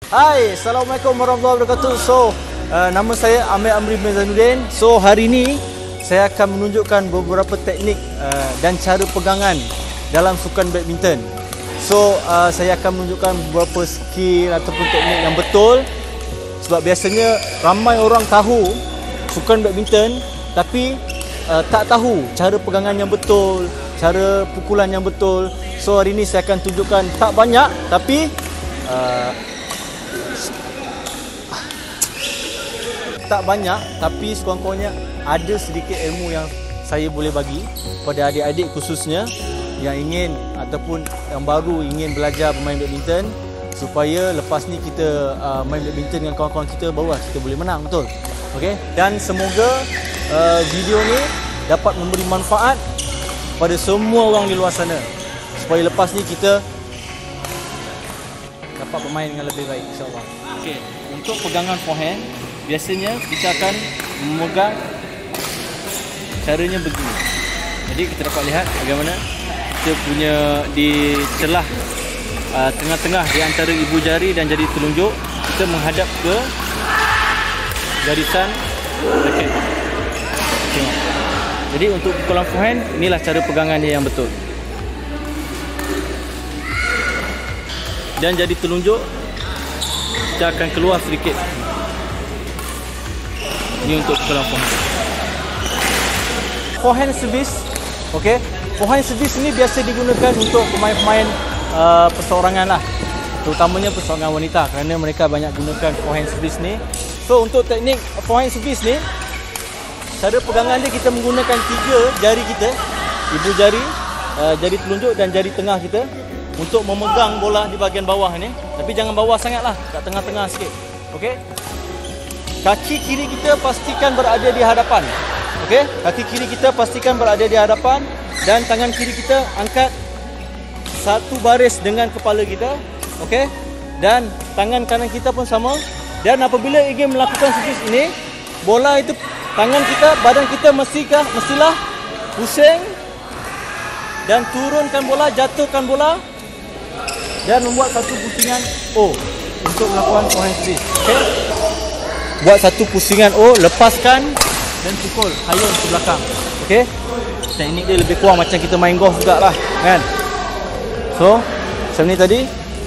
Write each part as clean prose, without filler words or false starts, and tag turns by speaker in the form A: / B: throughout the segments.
A: Hai, Assalamualaikum warahmatullahi wabarakatuh. So, nama saya Amir Amri bin Zainuddin. So, hari ini saya akan menunjukkan beberapa teknik dan cara pegangan dalam sukan badminton. So, saya akan menunjukkan beberapa skill ataupun teknik yang betul. Sebab biasanya ramai orang tahu sukan badminton tapi tak tahu cara pegangan yang betul, cara pukulan yang betul. So, hari ini saya akan tunjukkan tak banyak tapi sekurang-kurangnya ada sedikit ilmu yang saya boleh bagi kepada adik-adik khususnya yang ingin ataupun yang baru ingin belajar bermain badminton, supaya lepas ni kita main badminton dengan kawan-kawan kita, barulah kita boleh menang, betul? Okey, dan semoga video ni dapat memberi manfaat pada semua orang di luar sana, supaya lepas ni kita dapat bermain dengan lebih baik, insya-Allah. Okey, untuk pegangan forehand biasanya kita akan memegang caranya begini. Jadi kita dapat lihat bagaimana kita punya di celah tengah-tengah di antara ibu jari dan jari telunjuk, kita menghadap ke garisan raket. Tengok. Jadi untuk pukulan forehand, inilah cara pegangan dia yang betul. Dan jari telunjuk kita akan keluar sedikit. Ini untuk pukulan forehand. Forehand service, okey. Forehand service ini biasa digunakan untuk pemain-pemain perseorangan lah, terutamanya perseorangan wanita, kerana mereka banyak gunakan forehand service ni. So untuk teknik forehand service ni, cara pegangan dia kita menggunakan 3 jari kita, ibu jari, jari telunjuk dan jari tengah kita, untuk memegang bola di bahagian bawah ni. Tapi jangan bawah sangatlah, kat tengah-tengah sikit. Okey. Kaki kiri kita pastikan berada di hadapan. Okey, kaki kiri kita pastikan berada di hadapan dan tangan kiri kita angkat satu baris dengan kepala kita. Okey. Dan tangan kanan kita pun sama. Dan apabila ingin melakukan servis ini, bola itu tangan kita, badan kita mestilah pusing dan turunkan bola, jatuhkan bola dan membuat satu pusingan O untuk melakukan forehand service. Okey. Buat satu pusingan O, lepaskan dan pukul hayun ke belakang. Okey. Teknik dia lebih kurang macam kita main golf jugalah, kan? So, macam ni tadi,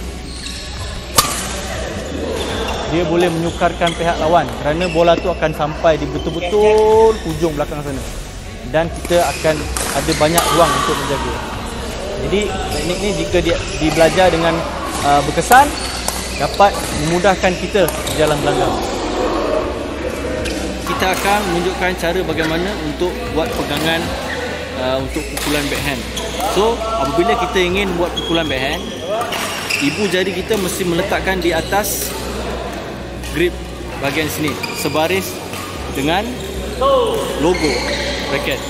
A: dia boleh menyukarkan pihak lawan kerana bola tu akan sampai di betul-betul hujung belakang sana. Dan kita akan ada banyak ruang untuk menjaga. Jadi, teknik ni jika dia dibelajar dengan berkesan, dapat memudahkan kita di jalan gelanggang. Kita akan menunjukkan cara bagaimana untuk buat pegangan untuk pukulan backhand. So, apabila kita ingin buat pukulan backhand, ibu jari kita mesti meletakkan di atas grip bahagian sini, sebaris dengan logo raket.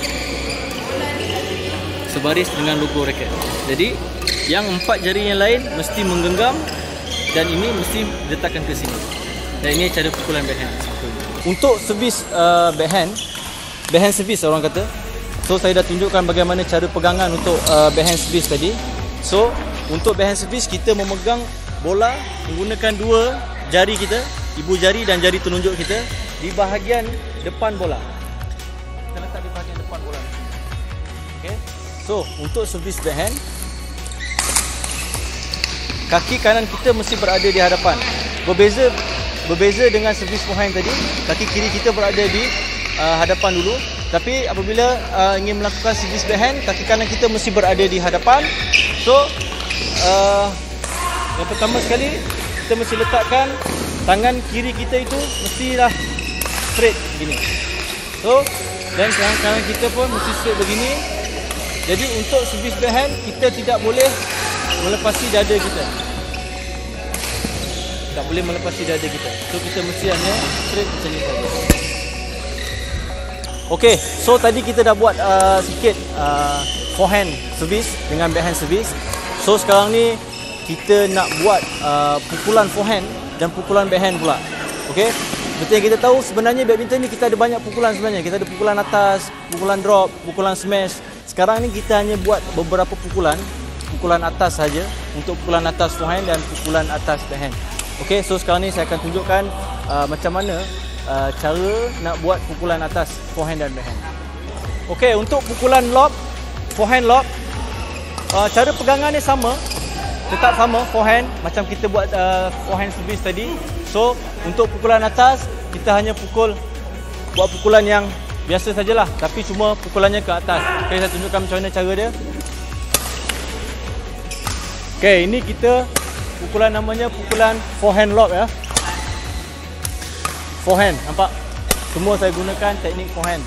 A: Sebaris dengan logo raket. Jadi, yang 4 jari yang lain mesti menggenggam dan ini mesti diletakkan ke sini. Dan ini cara pukulan backhand. Untuk servis backhand servis orang kata. So saya dah tunjukkan bagaimana cara pegangan untuk backhand servis tadi. So untuk backhand servis kita memegang bola menggunakan 2 jari kita, ibu jari dan jari telunjuk kita di bahagian depan bola. Kita letak di bahagian depan bola. Okey. So untuk servis backhand, kaki kanan kita mesti berada di hadapan. Berbeza dengan servis forehand tadi, kaki kiri kita berada di hadapan dulu. Tapi apabila ingin melakukan servis backhand, kaki kanan kita mesti berada di hadapan. So, yang pertama sekali, kita mesti letakkan tangan kiri kita itu mestilah straight begini. So, dan tangan kanan kita pun mesti straight begini. Jadi untuk servis backhand, kita tidak boleh melepasi dada kita. Tak boleh melepasi dada kita. So kita mesti hanya straight macam ni saja. Okey, so tadi kita dah buat sikit forehand service dengan backhand service. So sekarang ni kita nak buat pukulan forehand dan pukulan backhand pula. Okey. Seperti yang kita tahu, sebenarnya badminton ni kita ada banyak pukulan sebenarnya. Kita ada pukulan atas, pukulan drop, pukulan smash. Sekarang ni kita hanya buat beberapa pukulan atas saja untuk pukulan atas forehand dan pukulan atas backhand. Okey, so sekarang ni saya akan tunjukkan macam mana cara nak buat pukulan atas forehand dan backhand. Okey, untuk pukulan lob, forehand lob, cara pegangan dia sama, tetap sama forehand macam kita buat forehand service tadi. So untuk pukulan atas kita hanya buat pukulan yang biasa sajalah, tapi cuma pukulannya ke atas. Okey, saya tunjukkan macam mana cara dia. Okey, ini kita pukulan namanya pukulan forehand lob ya. Forehand, nampak? Semua saya gunakan teknik forehand.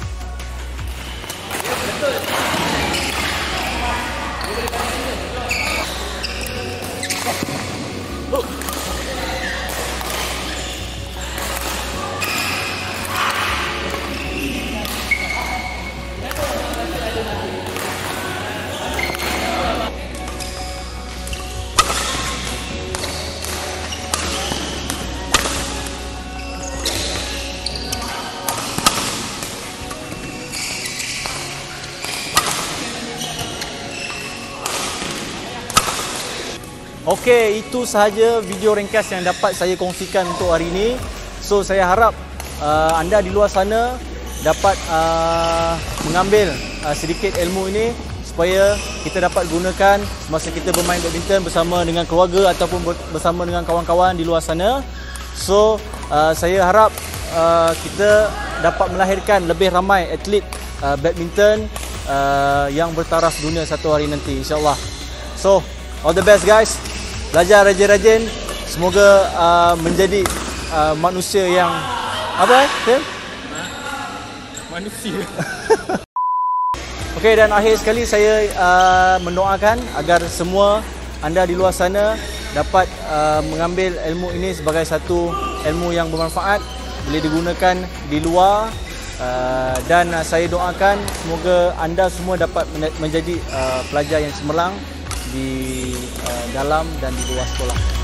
A: Okey, itu sahaja video ringkas yang dapat saya kongsikan untuk hari ini. So saya harap anda di luar sana dapat mengambil sedikit ilmu ini supaya kita dapat gunakan semasa kita bermain badminton bersama dengan keluarga ataupun bersama dengan kawan-kawan di luar sana. So saya harap kita dapat melahirkan lebih ramai atlet badminton yang bertaraf dunia satu hari nanti, insyaAllah. So all the best guys. Belajar rajin-rajin. Semoga menjadi manusia yang apa Tim? Manusia. Okey, dan akhir sekali saya mendoakan agar semua anda di luar sana dapat mengambil ilmu ini sebagai satu ilmu yang bermanfaat, boleh digunakan di luar, dan saya doakan semoga anda semua dapat menjadi pelajar yang cemerlang di dalam dan di luar sekolah.